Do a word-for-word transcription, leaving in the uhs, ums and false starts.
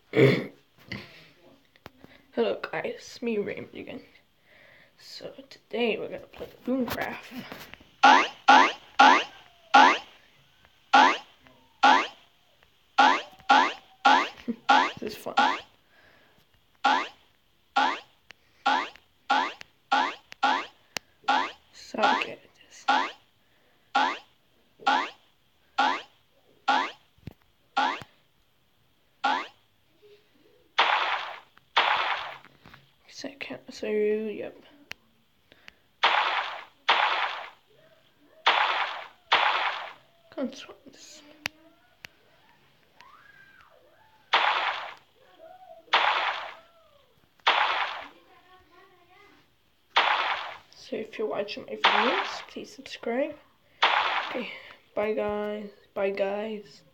Hello guys, it's me Raymond again. So today we're gonna play BoomCraft. This is fun. So okay, this. Second, so yep. Controls. So if you're watching my videos, please subscribe. Okay, bye guys. Bye guys.